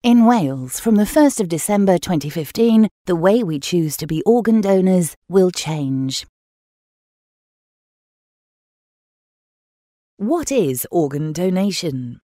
In Wales, from the 1st of December 2015, the way we choose to be organ donors will change. What is organ donation?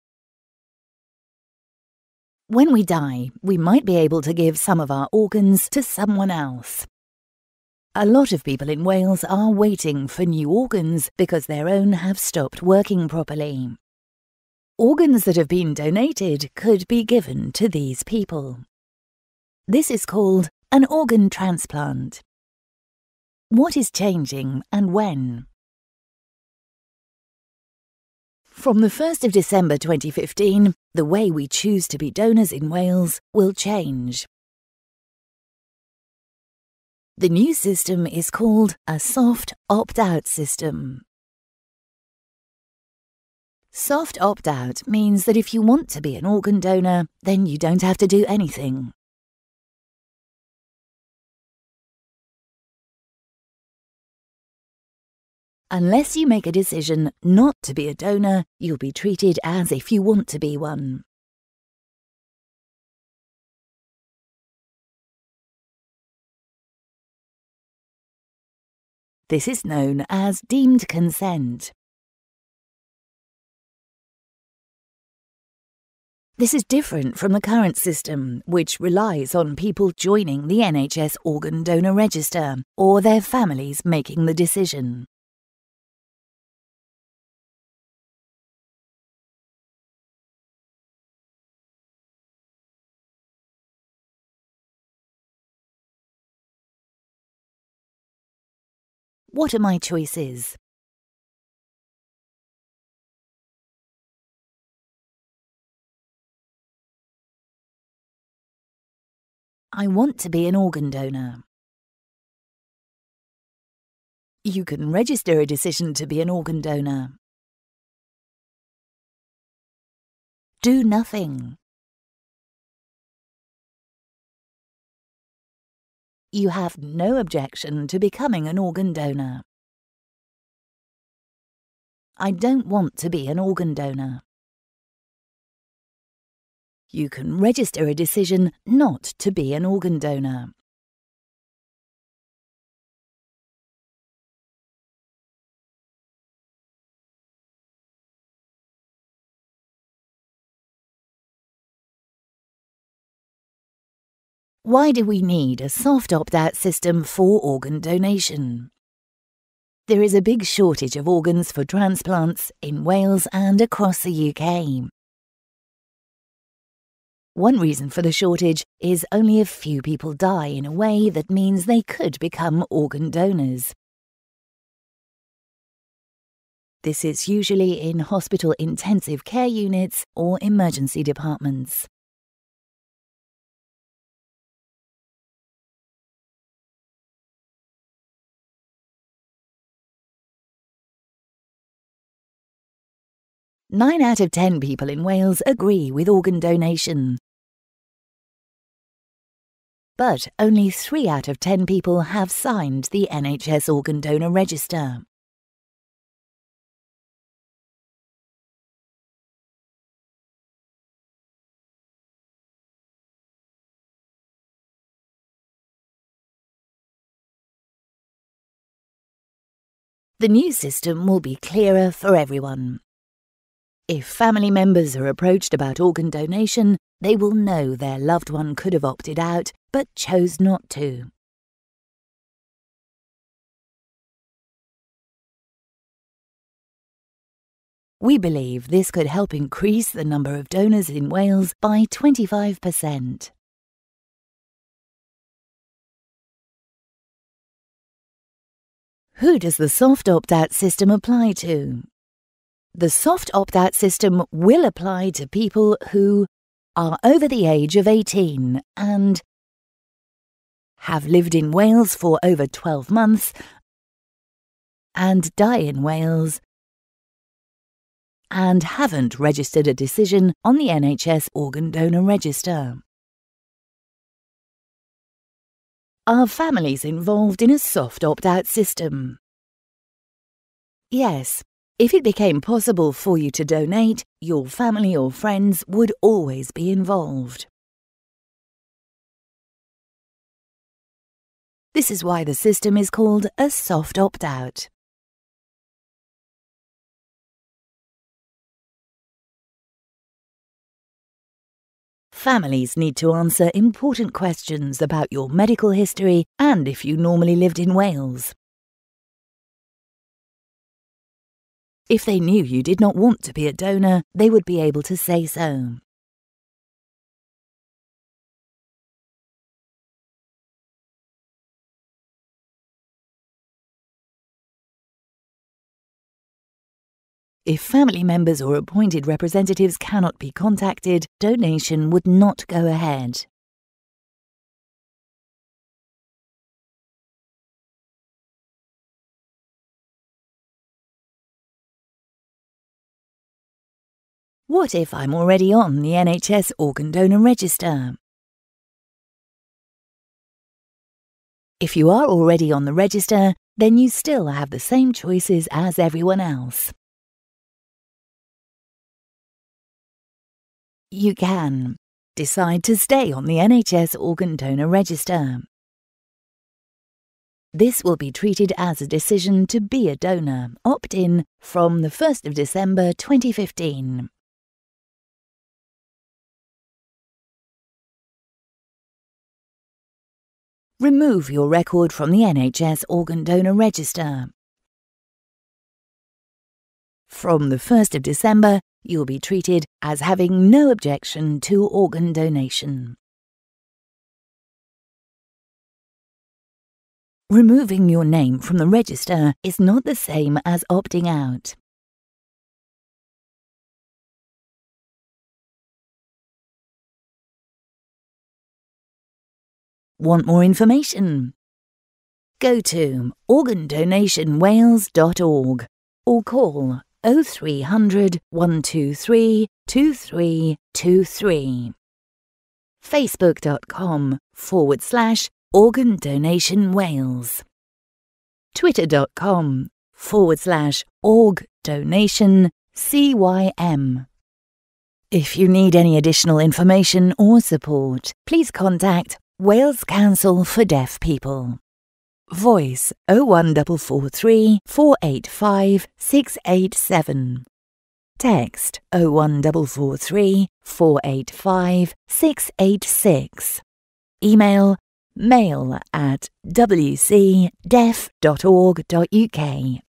When we die, we might be able to give some of our organs to someone else. A lot of people in Wales are waiting for new organs because their own have stopped working properly. Organs that have been donated could be given to these people. This is called an organ transplant. What is changing and when? From the 1st of December 2015, the way we choose to be donors in Wales will change. The new system is called a soft opt-out system. Soft opt-out means that if you want to be an organ donor, then you don't have to do anything. Unless you make a decision not to be a donor, you'll be treated as if you want to be one. This is known as deemed consent. This is different from the current system, which relies on people joining the NHS organ donor register or their families making the decision. What are my choices? I want to be an organ donor. You can register a decision to be an organ donor. Do nothing. You have no objection to becoming an organ donor. I don't want to be an organ donor. You can register a decision not to be an organ donor. Why do we need a soft opt-out system for organ donation? There is a big shortage of organs for transplants in Wales and across the UK. One reason for the shortage is only a few people die in a way that means they could become organ donors. This is usually in hospital intensive care units or emergency departments. Nine out of 10 people in Wales agree with organ donation. But only 3 out of 10 people have signed the NHS organ donor register. The new system will be clearer for everyone. If family members are approached about organ donation, they will know their loved one could have opted out but chose not to. We believe this could help increase the number of donors in Wales by 25%. Who does the soft opt-out system apply to? The soft opt-out system will apply to people who are over the age of 18 and have lived in Wales for over 12 months and die in Wales and haven't registered a decision on the NHS organ donor register. Are families involved in a soft opt-out system? Yes. If it became possible for you to donate, your family or friends would always be involved. This is why the system is called a soft opt-out. Families need to answer important questions about your medical history and if you normally lived in Wales. If they knew you did not want to be a donor, they would be able to say so. If family members or appointed representatives cannot be contacted, donation would not go ahead. What if I'm already on the NHS organ donor register? If you are already on the register, then you still have the same choices as everyone else. You can decide to stay on the NHS organ donor register. This will be treated as a decision to be a donor, opt-in, from the 1st of December 2015. Remove your record from the NHS organ donor register. From the 1st of December, you'll be treated as having no objection to organ donation. Removing your name from the register is not the same as opting out. Want more information? Go to organdonationwales.org or call 0300 123 2323. Facebook.com/Organ Donation Wales. Twitter.com/Org Donation CYM. If you need any additional information or support, please contact Wales Council for Deaf People. Voice 01443 485 687. Text 01443 485 686. Email mail@wcdeaf.org.uk.